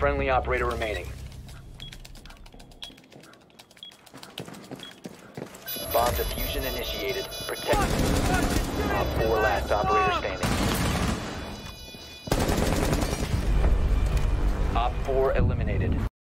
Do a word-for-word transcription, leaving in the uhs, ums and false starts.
friendly operator remaining. Bomb diffusion initiated. Protect. Op four last operator standing. Op four eliminated.